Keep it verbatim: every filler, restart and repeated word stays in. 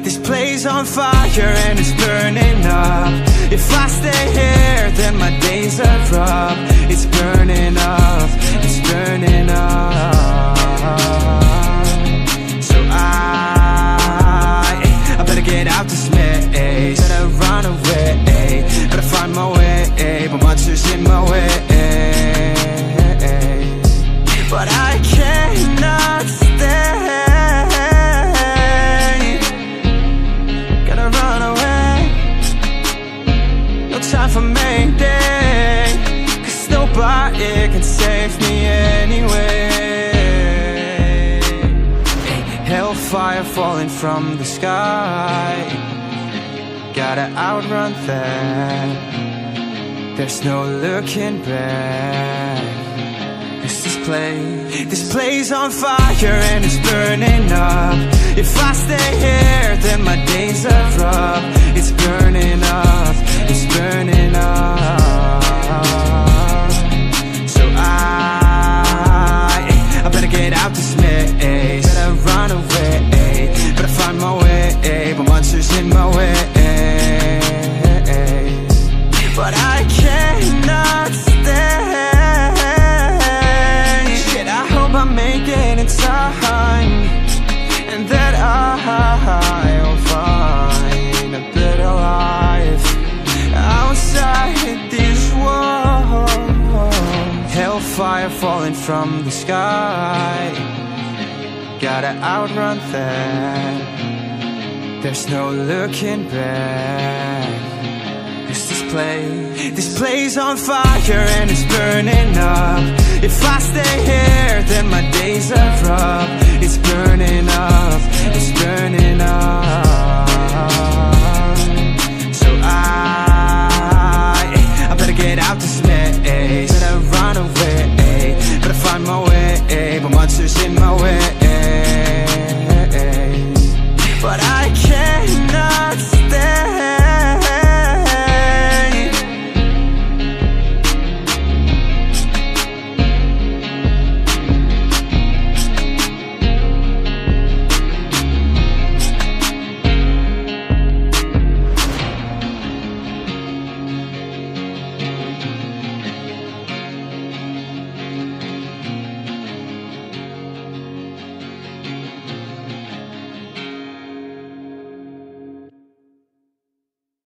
This place on fire and it's burning up. If I stay here, then my days are rough. It's burning up, it's burning up. So I, I better get out this maze. Better run away, better find my way. But much is in my way. But I cannot stay. Gotta run away. No time for Mayday, 'cause nobody can save me anyway. Hellfire falling from the sky. Gotta outrun that. There's no looking back. This place, this place on fire and it's burning up. If I stay here, then my days are rough. It's burning up, it's burning up. So I, I better get out this maze. Better run away, better find my way. But monsters in my way. But I cannot stay. I make it in time, and that I'll find a better life outside these walls. Hellfire falling from the sky. Gotta outrun that. There's no looking back. This place, this place on fire and it's burning up. If I stay here, then my days are rough. It's burning up,